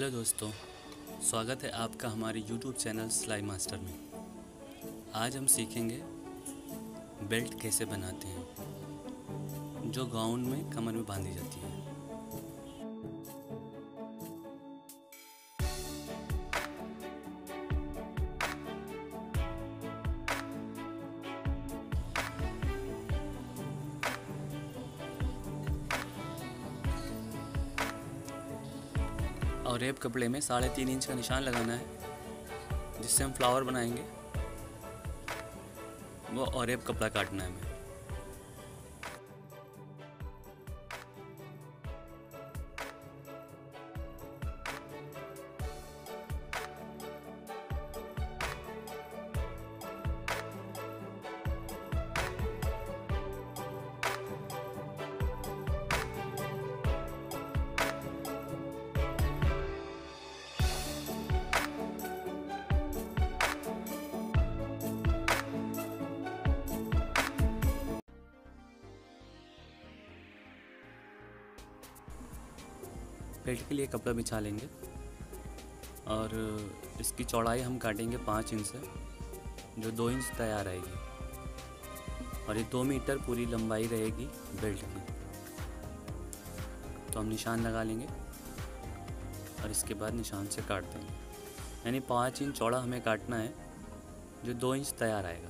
Hello दोस्तों, स्वागत है आपका हमारे YouTube चैनल सिलाई मास्टर में। आज हम सीखेंगे बेल्ट कैसे बनाते हैं जो गाउन में कमर में बांधी जाती है। और रेप कपड़े में 3.5 इंच का निशान लगाना है जिससे हम फ्लावर बनाएंगे। वो और रेप कपड़ा काटना है हमें। बेल्ट के लिए कपड़ा बिछा लेंगे और इसकी चौड़ाई हम काटेंगे 5 इंच से, जो 2 इंच तैयार आएगी। और ये 2 मीटर पूरी लंबाई रहेगी बेल्ट की। तो हम निशान लगा लेंगे और इसके बाद निशान से काट देंगे। यानी 5 इंच चौड़ा हमें काटना है, जो 2 इंच तैयार आएगा।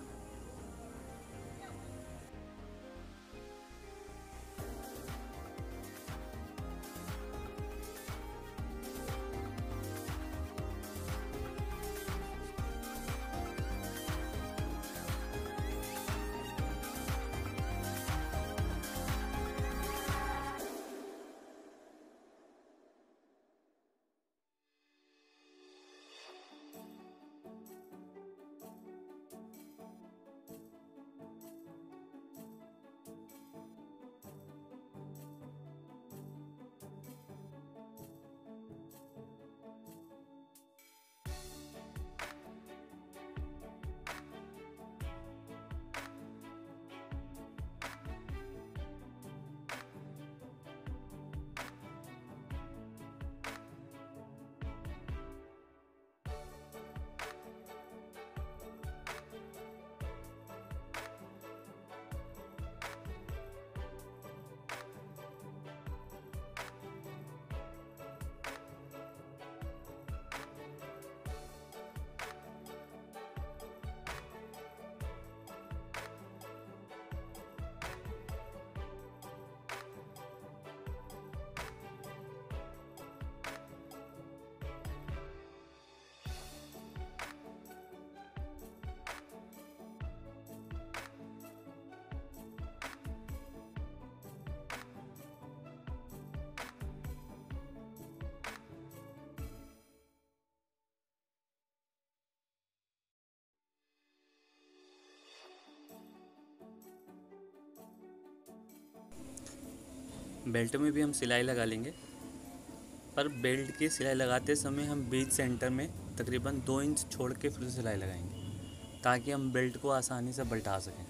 बेल्ट में भी हम सिलाई लगा लेंगे, पर बेल्ट की सिलाई लगाते समय हम बीच सेंटर में तकरीबन 2 इंच छोड़ के फिर सिलाई लगाएंगे, ताकि हम बेल्ट को आसानी से पलटा सकें।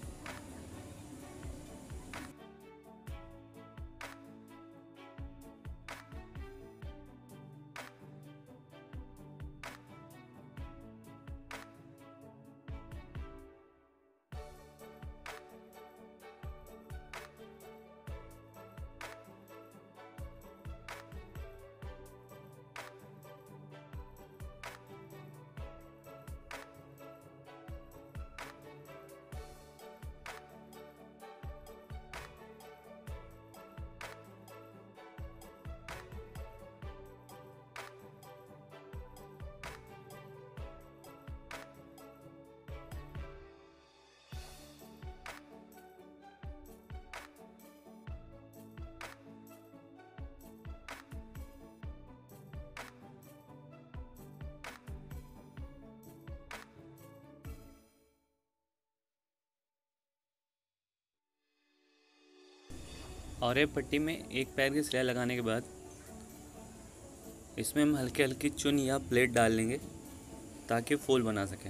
और ये पट्टी में एक पैर की सिलाई लगाने के बाद इसमें हम हल्की हल्की चुन या प्लेट डाल लेंगे ताकि फूल बना सकें।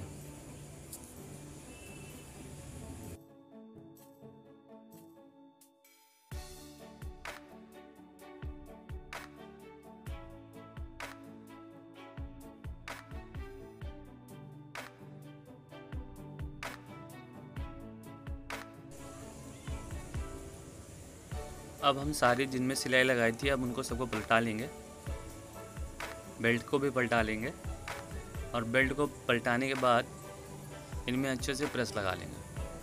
अब हम सारी जिनमें सिलाई लगाई थी अब उनको सबको पलटा लेंगे, बेल्ट को भी पलटा लेंगे और बेल्ट को पलटाने के बाद इनमें अच्छे से प्रेस लगा लेंगे।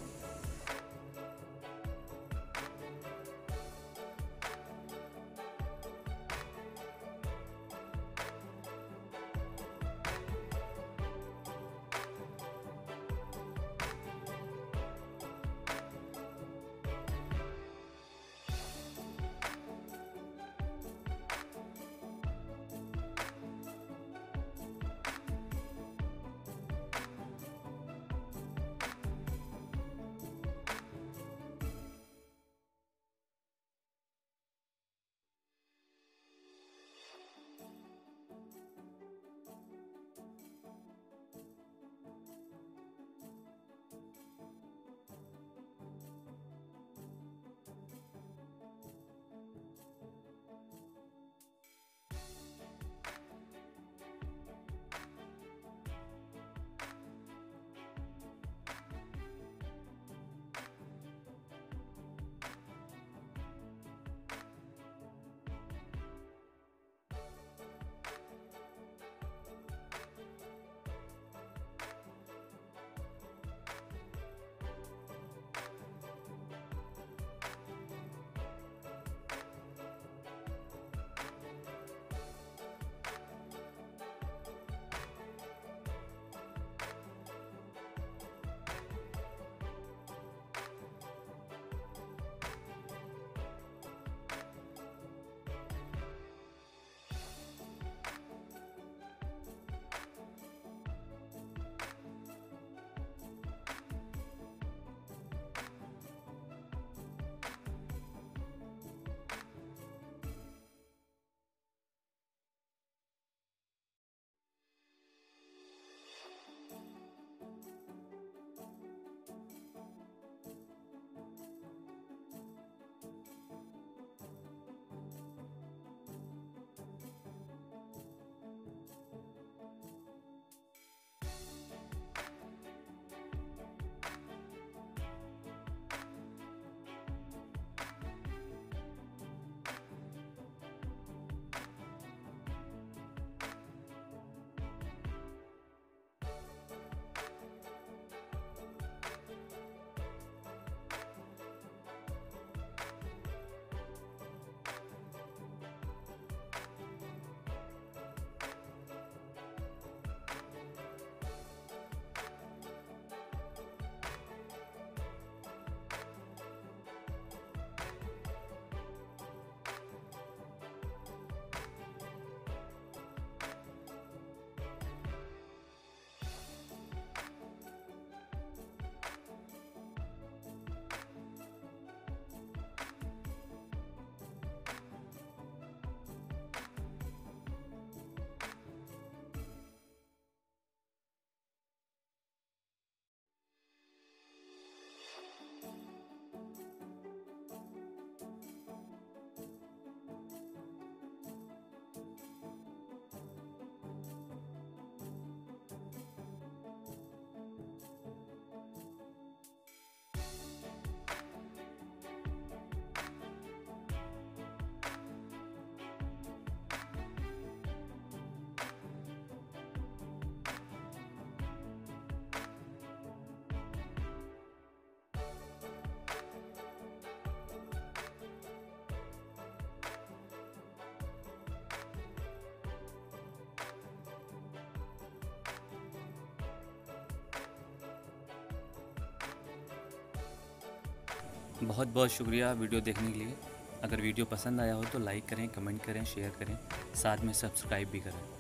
बहुत बहुत शुक्रिया वीडियो देखने के लिए। अगर वीडियो पसंद आया हो तो लाइक करें, कमेंट करें, शेयर करें, साथ में सब्सक्राइब भी करें।